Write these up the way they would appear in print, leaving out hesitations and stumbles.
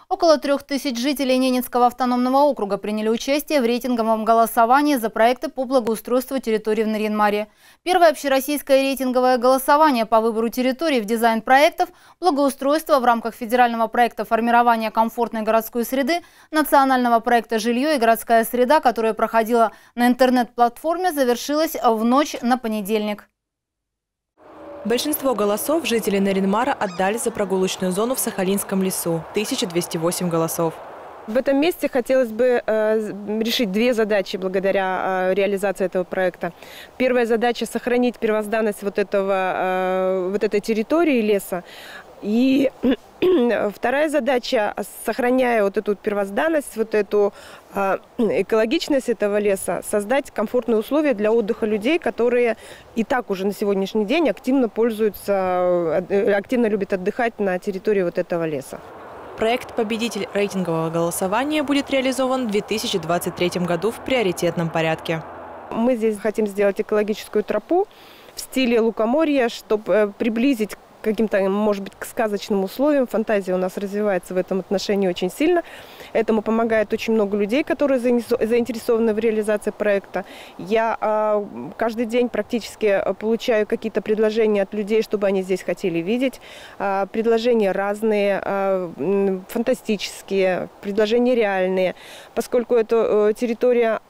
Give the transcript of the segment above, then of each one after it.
Около 3000 жителей Ненецкого автономного округа приняли участие в рейтинговом голосовании за проекты по благоустройству территории в Нарьян-Маре. Первое общероссийское рейтинговое голосование по выбору территорий в дизайн проектов благоустройства в рамках федерального проекта формирования комфортной городской среды, национального проекта «Жилье и городская среда», которое проходило на интернет-платформе, завершилось в ночь на понедельник. Большинство голосов жители Нарьян-Мара отдали за прогулочную зону в Сахалинском лесу – 1208 голосов. В этом месте хотелось бы решить две задачи благодаря реализации этого проекта. Первая задача – сохранить первозданность вот этой территории леса. И вторая задача, сохраняя вот эту первозданность, вот эту экологичность этого леса, создать комфортные условия для отдыха людей, которые и так уже на сегодняшний день активно любят отдыхать на территории вот этого леса. Проект «Победитель рейтингового голосования» будет реализован в 2023 году в приоритетном порядке. Мы здесь хотим сделать экологическую тропу в стиле лукоморья, чтобы приблизить каким-то, может быть, к сказочным условиям. Фантазия у нас развивается в этом отношении очень сильно. Этому помогает очень много людей, которые заинтересованы в реализации проекта. Я каждый день практически получаю какие-то предложения от людей, чтобы они здесь хотели видеть. Предложения разные, фантастические, предложения реальные. Поскольку эта территория,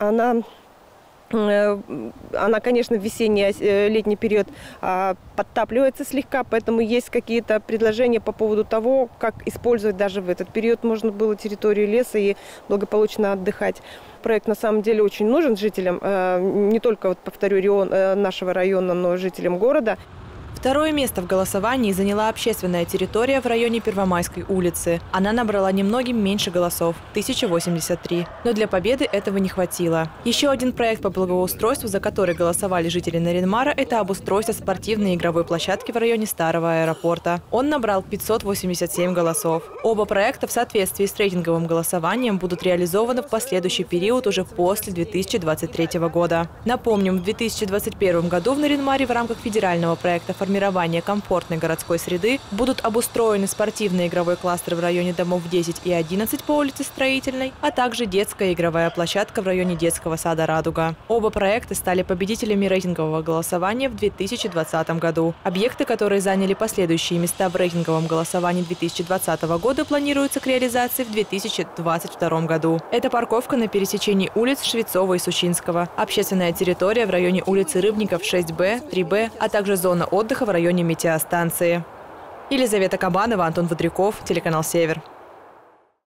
она, конечно, в весенний-летний период подтапливается слегка, поэтому есть какие-то предложения по поводу того, как использовать даже в этот период можно было территорию леса и благополучно отдыхать. Проект на самом деле очень нужен жителям, не только, повторю, нашего района, но и жителям города. Второе место в голосовании заняла общественная территория в районе Первомайской улицы. Она набрала немногим меньше голосов – 1083. Но для победы этого не хватило. Еще один проект по благоустройству, за который голосовали жители Нарьян-Мара – это обустройство спортивной игровой площадки в районе Старого аэропорта. Он набрал 587 голосов. Оба проекта в соответствии с рейтинговым голосованием будут реализованы в последующий период уже после 2023 года. Напомним, в 2021 году в Нарьян-Маре в рамках федерального проекта формирования комфортной городской среды будут обустроены спортивный игровой кластер в районе домов 10 и 11 по улице Строительной, а также детская игровая площадка в районе детского сада «Радуга». Оба проекта стали победителями рейтингового голосования в 2020 году. Объекты, которые заняли последующие места в рейтинговом голосовании 2020 года, планируются к реализации в 2022 году. Это парковка на пересечении улиц Швецова и Сущинского, общественная территория в районе улицы Рыбников 6Б, 3Б, а также зона отдыха в районе метеостанции. Елизавета Кабанова, Антон Водряков, телеканал «Север».